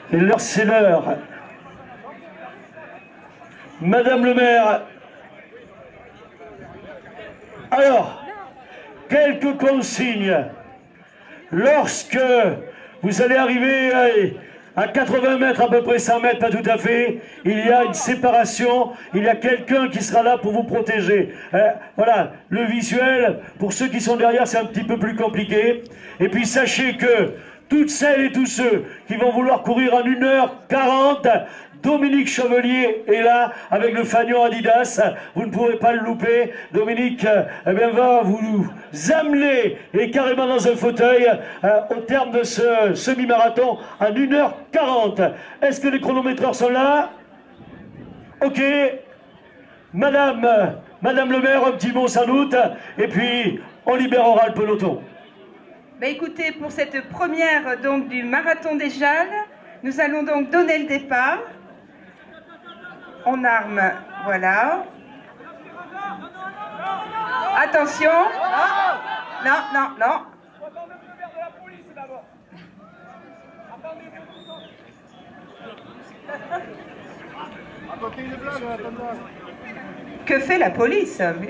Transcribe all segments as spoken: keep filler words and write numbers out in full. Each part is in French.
Et l'heure, c'est l'heure. Madame le maire. Alors, quelques consignes. Lorsque vous allez arriver à quatre-vingts mètres, à peu près cent mètres, pas tout à fait, il y a une séparation, il y a quelqu'un qui sera là pour vous protéger. Euh, voilà, le visuel, pour ceux qui sont derrière, c'est un petit peu plus compliqué. Et puis sachez que toutes celles et tous ceux qui vont vouloir courir en une heure quarante, Dominique Chevelier est là avec le fanion Adidas, vous ne pourrez pas le louper. Dominique eh bien, va vous amener et carrément dans un fauteuil euh, au terme de ce semi-marathon en une heure quarante. Est-ce que les chronométreurs sont là? Ok. Madame, Madame le maire, un petit mot sans doute, et puis on libérera le peloton. Ben écoutez, pour cette première donc, du marathon des Jalles, nous allons donc donner le départ. On arme, voilà. Attention. Non, non, non. Que fait la police? Oui,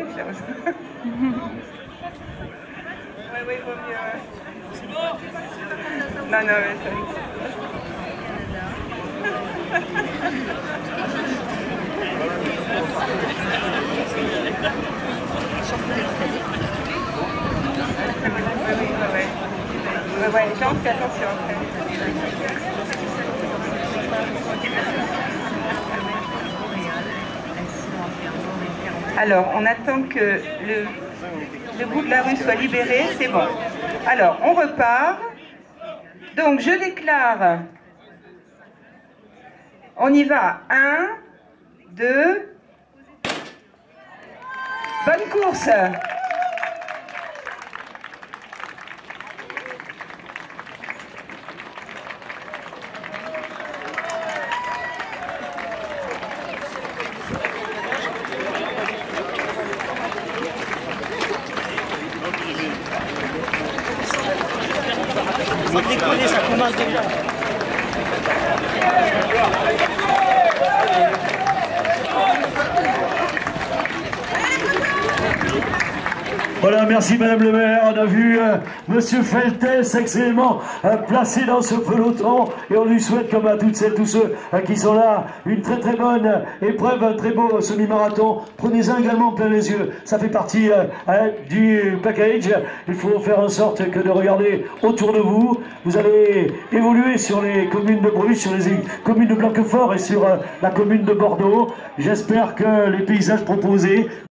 oui, vaut mieux. Non, non, mais ouais, ouais, Jean, fais attention. Alors, on attend que le, le bout de la rue soit libéré, c'est bon. Alors, on repart. Donc, je déclare, on y va, un, deux, bonne course. Ça décolle, ça commence déjà. Voilà, merci Madame le maire. On a vu euh, Monsieur Feltès excellemment euh, placé dans ce peloton et on lui souhaite, comme à toutes celles, tous ceux euh, qui sont là, une très très bonne euh, épreuve, un très beau semi-marathon. Prenez-en également plein les yeux. Ça fait partie euh, hein, du package. Il faut faire en sorte que de regarder autour de vous. Vous allez évoluer sur les communes de Bruges, sur les communes de Blanquefort et sur euh, la commune de Bordeaux. J'espère que les paysages proposés